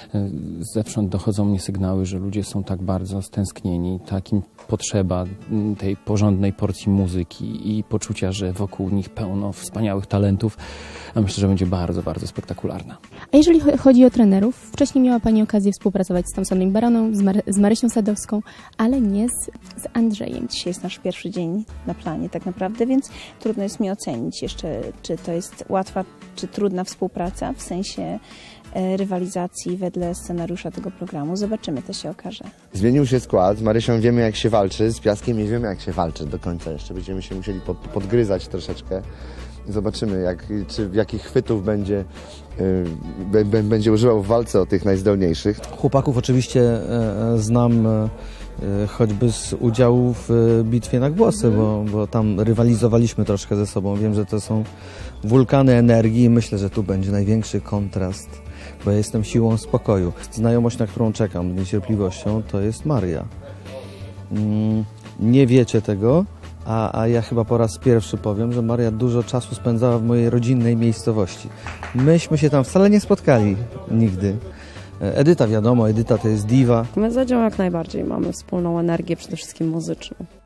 Zewsząd dochodzą mnie sygnały, że ludzie są tak bardzo stęsknieni, takim potrzeba tej porządnej porcji muzyki i poczucia, że wokół nich pełno wspaniałych talentów, a myślę, że będzie bardzo, bardzo spektakularna. A jeżeli chodzi o trenerów, wcześniej miała Pani okazję współpracować z Thompsonem Baroną, z Marysią Sadowską, ale nie z Andrzejem. Dzisiaj jest nasz pierwszy dzień na planie tak naprawdę, więc trudno jest mi ocenić jeszcze, czy to jest łatwa, czy trudna współpraca w sensie rywalizacji wedle scenariusza tego programu. Zobaczymy, to się okaże. Zmienił się skład, z Marysią wiemy jak się walczy, z Piaskiem nie wiemy jak się walczy do końca jeszcze. Będziemy się musieli podgryzać troszeczkę. Zobaczymy, jakich chwytów będzie używał w walce o tych najzdolniejszych. Chłopaków oczywiście znam choćby z udziału w bitwie na głosy, bo tam rywalizowaliśmy troszkę ze sobą. Wiem, że to są wulkany energii i myślę, że tu będzie największy kontrast, bo ja jestem siłą spokoju. Znajomość, na którą czekam z niecierpliwością, to jest Maria. Nie wiecie tego, a ja chyba po raz pierwszy powiem, że Maria dużo czasu spędzała w mojej rodzinnej miejscowości. Myśmy się tam wcale nie spotkali nigdy. Edyta wiadomo, Edyta to jest diwa. My z Edzią jak najbardziej mamy wspólną energię, przede wszystkim muzyczną.